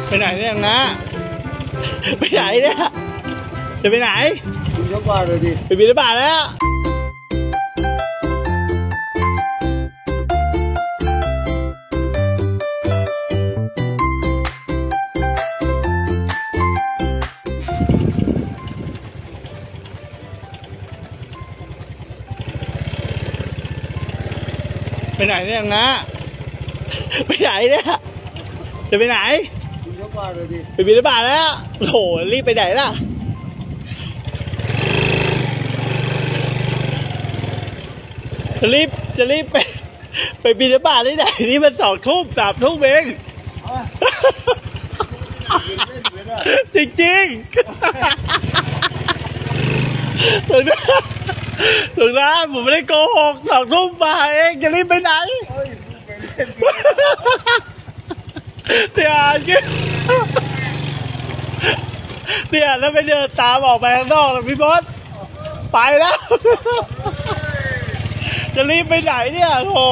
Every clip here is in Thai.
ไปไหนเนี่ยนะไปไหนเนี่ยจะไปไหนบินทบาทเลยดิไปบินทบาทแล้วไปไหนเนี่ยนะไปไหนเนี่ยจะไปไหนบินทบาทเลยดิไปบินทบาทแล้วโหรีบไปไหนล่ะจะรีบไปบินทบาทที่ไหนนี่มัน2 ทุ่ม 3 ทุ่มเองจริงๆถึงนะผมไม่ได้โกหก2 ทุ่มมาเองจะรีบไปไหนเดี๋ยวแล้วไปเดินตามออกไปข้างนอกแล้วพี่บอสไปแล้วจะรีบไปไหนเนี่ยโห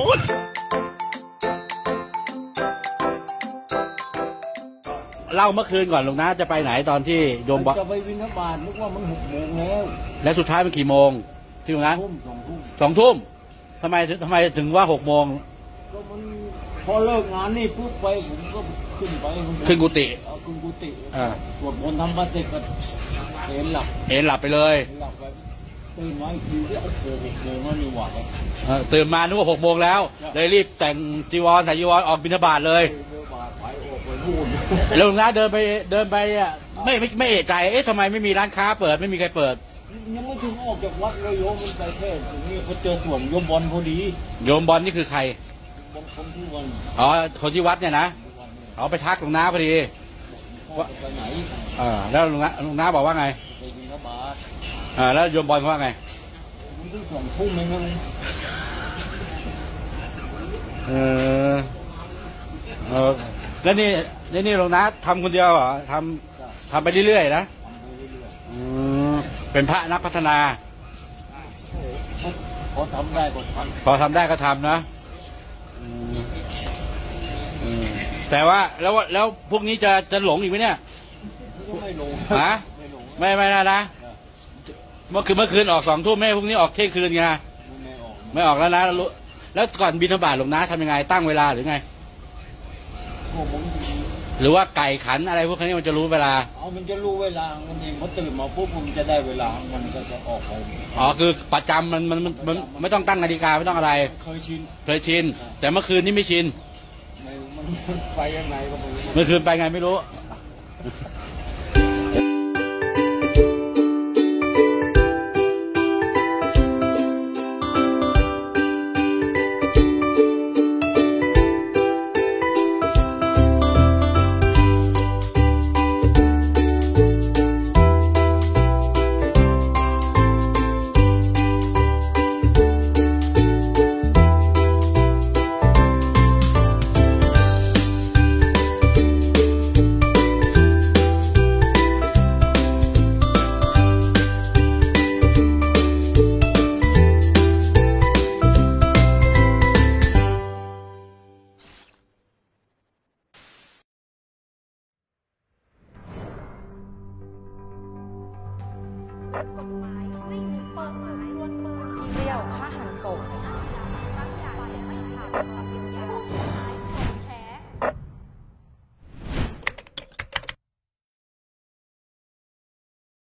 เล่าเมื่อคืนก่อนลุงนะจะไปไหนตอนที่โยมบอกจะไปบิณฑบาตนึกว่ามัน6 โมงแล้วสุดท้ายมันกี่โมงที่ลุงนะ2 ทุ่มทำไมถึงว่า6 โมงก็มันพอเลิกงานนี่ปุ๊บไปผมก็ขึ้นกุฏิสวดมนต์ทำบัตรเสร็จก็เอนหลับไปเลยตื่นมาอีกทีก็6 โมงแล้วนี่หว่าตื่นมานึกว่า6 โมงแล้วเลยรีบแต่งจีวรใส่จีวรออกบิณฑบาตเลยแล้วลุงนะเดินไปอ่ะไม่เอะใจทำไมไม่มีร้านค้าเปิดไม่มีใครเปิดยังไม่ถึงออกจากวัดเลยโยมมันไปเทศนี่เขาเจอส่วนโยมบอลพอดีโยมบอลนี่คือใครคนที่วัดคนที่วัดเนี่ยนะเขาไปทักลุงน้าพอดีว่าไปไหนแล้วลุงน้าบอกว่าไงไปบิณฑบาตแล้วโยมบอลว่าไงมันถึง2 ทุ่มเลยนะแล้วนี่ลุงน้าทำคนเดียวเหรอทำไปเรื่อยๆนะเป็นพระนักพัฒนาพอทำได้ก็ทำนะแต่ว่าแล้วพวกนี้จะหลงอีกไหมเนี่ยไม่หลงฮะไม่นะเมื่อคืนออก2 ทุ่มแม่พวกนี้ออกเที่ยงคืนไงไม่ออกแล้วนะแล้วก่อนบิณฑบาตหลวงน้าทำยังไงตั้งเวลาหรือไงหรือว่าไก่ขันอะไรพวกนี้มันจะรู้เวลามันจะรู้เวลามันเองพอตื่นมาปุ๊บมันจะได้เวลามันก็จะออกไปคือประจำมันไม่ต้องตั้งนาฬิกาไม่ต้องอะไรเคยชินแต่เมื่อคืนนี้ไม่ชินมันไปยังไงก็ไม่รู้เมื่อคืนไปไงไม่รู้